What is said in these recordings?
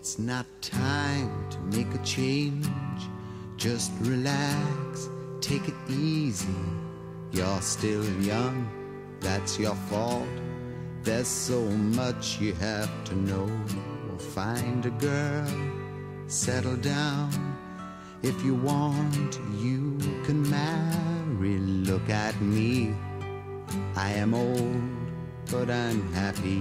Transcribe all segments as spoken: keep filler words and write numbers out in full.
It's not time to make a change. Just relax, take it easy. You're still young, that's your fault. There's so much you have to know. Find a girl, settle down. If you want, you can marry. Look at me, I am old, but I'm happy.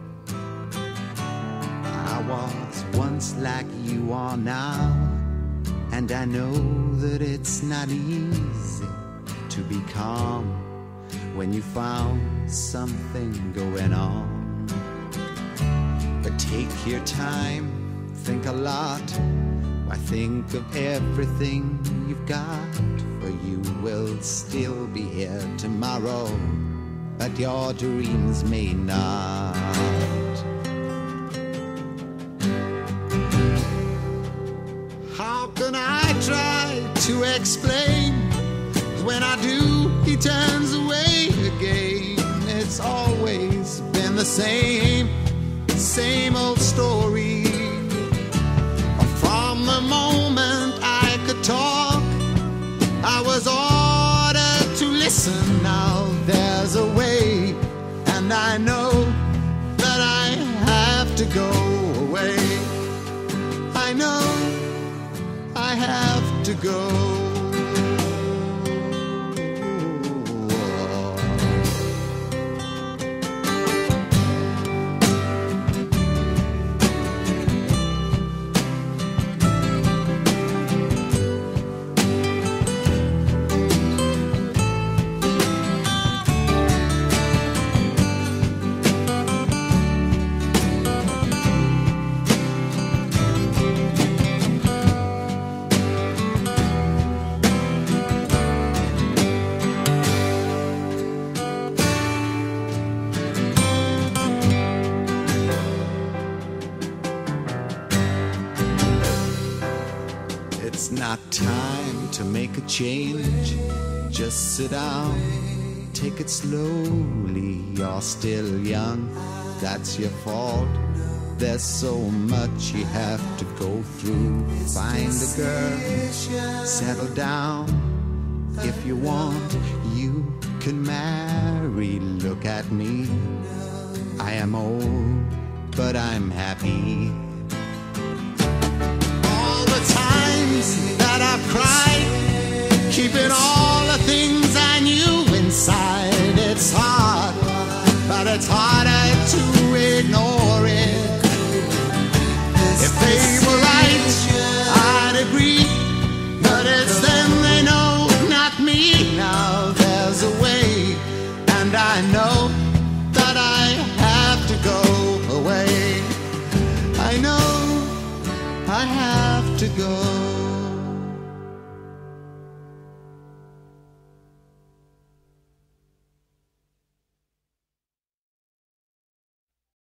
I was once like you are now, and I know that it's not easy to be calm when you found something going on. But take your time, think a lot. Why, think of everything you've got, for you will still be here tomorrow, but your dreams may not. How can I try to explain? When I do, he turns away again. It's always been the same, same old story. From the moment I could talk, I was ordered to listen. Now there's a way, and I know that I have to go away. I know I have to go. It's not time to make a change. Just sit down, take it slowly. You're still young, that's your fault. There's so much you have to go through. Find a girl, settle down. If you want, you can marry. Look at me, I am old, but I'm happy. That I've cried, keeping all the things I knew inside. It's hard, but it's harder to ignore it. If they were right, I'd agree, but it's them they know, not me. Now there's a way, and I know that I have to go away. I know I have to go.